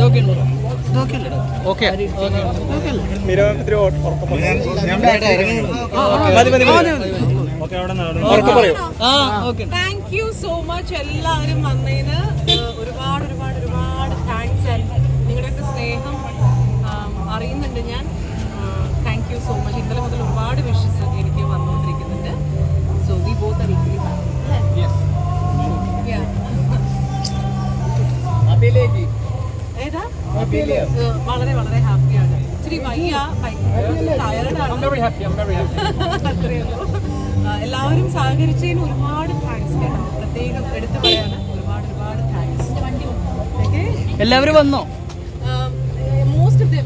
Thank you so much എല്ലാവരും വന്നതിന് ഒരുപാട് ഒരുപാട് ഒരുപാട് താങ്ക്സ്. നിങ്ങളുടെയൊക്കെ സ്നേഹം അറിയുന്നുണ്ട് ഞാൻ. Thank you so much. ഇന്നലെ മുതൽ ഒരുപാട് വിഷസ് എനിക്ക് വന്നുകൊണ്ടിരിക്കുന്നുണ്ട്. So we both are equally ഏതാ വളരെ വളരെ ഹാപ്പിയാണ്. ഇച്ചിരി വയ്യ, ടയർഡാണ്. അത്രയുള്ളൂ. എല്ലാവരും സഹകരിച്ചതിന് ഒരുപാട് താങ്ക്സ് കേട്ടോ. പ്രത്യേകം എടുത്തു പറയാണ്. ഒരുപാട് ഒരുപാട് താങ്ക്സ്. എല്ലാവരും വന്നോ? Most of them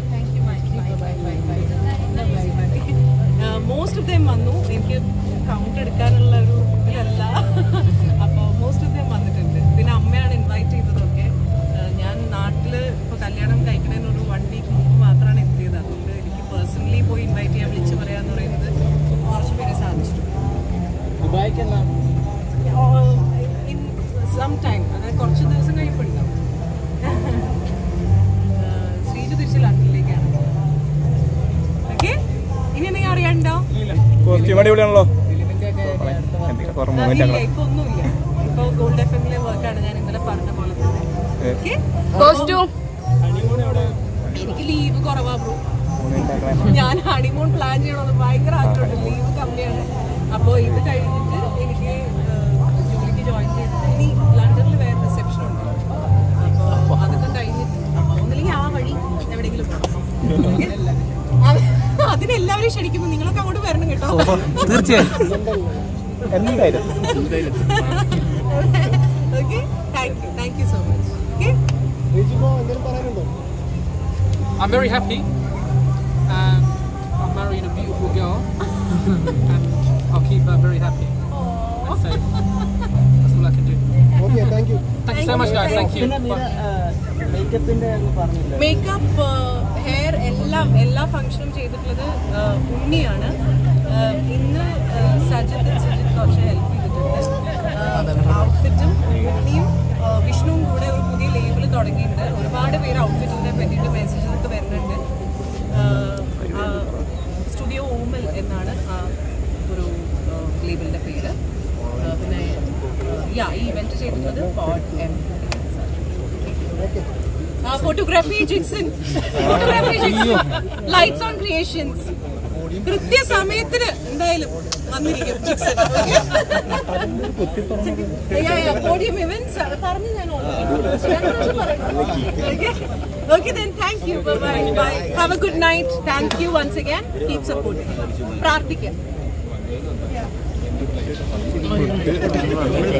most of them വന്നു. എനിക്ക് കൗണ്ട് എടുക്കാനുള്ള ഒരു ഇതിലല്ല. അപ്പോൾ മോസ്റ്റ് ഓഫ് ദം വന്നിട്ടുണ്ട്. പിന്നെ അമ്മയാണ് ഇൻവൈറ്റ് ചെയ്തതൊക്കെ. ഞാൻ നാട്ടിൽ ഇപ്പോൾ കല്യാണം കഴിക്കുന്നതിനൊരു 1 വീക്ക് മുമ്പ് മാത്രമാണ് എത്തിയത്. അതുകൊണ്ട് എനിക്ക് പേഴ്സണലി പോയി ഇൻവൈറ്റ് ചെയ്യാൻ വിളിച്ച് പറയാന്ന് പറയുന്നത് കുറച്ച് പേരെ സാധിച്ചിട്ടുണ്ട്. ഇൻ സം ടൈം, അതായത് കുറച്ച് ദിവസം കഴിയുമ്പോൾ ഉണ്ടാവും. ശ്രീജു തിരിച്ച് ലണ്ടനിലേക്കാണ്. ഓക്കെ, ഇനി എന്തെങ്കിലും അറിയാനുണ്ടോ? ഇല്ല, ഇപ്പൊ ഒന്നുമില്ല. ഇപ്പൊ ഗോൾഡ് FM-ലെ വർക്കാണ് ഞാൻ ഇന്നലെ പറഞ്ഞ പോലെ തന്നെ. എനിക്ക് ലീവ് കുറവാ ബ്രോ. ഞാൻ ഹണിമൂൺ പ്ലാൻ ചെയ്യണമെന്ന് ഭയങ്കര ആഗ്രഹമുണ്ട്. ലീവ് കമ്മിയാണ്. അപ്പോൾ ഇത് കഴിഞ്ഞിട്ട് എനിക്ക് ജോലിക്ക് ജോയിൻ ചെയ്തിട്ട് ഇനി ലണ്ടനിൽ വേറെ റിസപ്ഷൻ ഉണ്ട്. അപ്പോൾ അതൊക്കെ കഴിഞ്ഞിട്ട് ഒന്നില്ലെങ്കിൽ ആ വഴി എവിടെയെങ്കിലും അതിനെല്ലാവരും ക്ഷണിക്കുന്നു. നിങ്ങളൊക്കെ അങ്ങോട്ട് വരണം കേട്ടോ. തീർച്ചയായും. Okay, thank you so much. Okay, I'm very happy. I'm marrying a beautiful girl, and I'll keep her very happy and safe. That's all I can do. Okay, thank you. Thank you so much, guys. Thank you. Makeup, hair എല്ലാ ഫംഗ്ഷനും ചെയ്തിട്ടുള്ളത് ഉണ്ണിയാണ്. ഇന്ന് സജിത് കുറച്ച് help ചെയ്തിട്ടുണ്ട്. ഔട്ട്ഫിറ്റും ഉണ്ണിയും വിഷ്ണുവും കൂടെ ഒരു പുതിയ ലേബിൾ തുടങ്ങിയിട്ടുണ്ട്. ഒരുപാട് പേര് ഔട്ട്ഫിറ്റിനെ പറ്റിയിട്ട് മെസ്സേജൊക്കെ വരുന്നുണ്ട്. സ്റ്റുഡിയോ ഓമൽ എന്നാണ് ഒരു ലേബിളിൻ്റെ പേര്. പിന്നെ ഈ ഇവന്റ് ചെയ്തിട്ടുള്ളത് pod M. Photography Jixson, lights on creations. കൃത്യസമയത്തിന് എന്തായാലും വന്നിരിക്കും ജിക്സൺ. പോഡിയം ഇവന്റ്സ് പറഞ്ഞു ഞാൻ okay. then thank you. Bye. Have a good night. Thank you once again. Keep supporting. പ്രാർത്ഥിക്കാം.